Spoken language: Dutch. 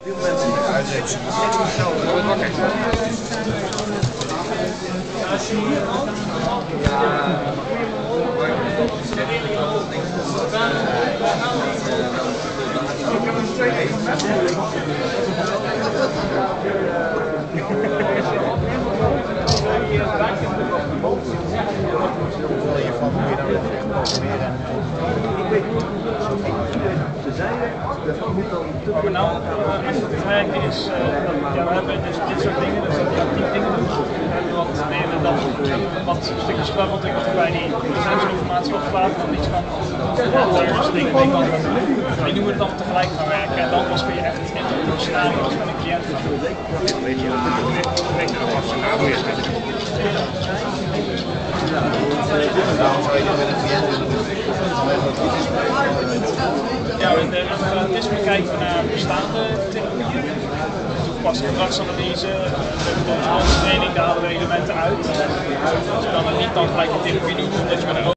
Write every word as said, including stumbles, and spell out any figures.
Veel mensen die uitrekenen. Nooit wakker. Waar we nou uh, aan moeten werken is, uh, dat, ja, we hebben dus dit soort dingen, dus dat we tien dingen doen. We hebben wat leren dat wat stukjes sprakontwikkeling bij die sensorinformatie opslaat, dan iets van ergens dingen mee kan doen. Die doen we dan tegelijk gaan werken en dan pas kun je echt interactieve scenario's met een cliënt gaan doen. Weet je nog wat scenario is? Daarom zou je dat met een cliënt willen doen. Ja, we hebben het bekijken naar bestaande therapieën. Toepassing gedragsanalyse, de training, daar halen we elementen uit. Dus je kan het niet dan gelijk een therapie doen, omdat je met een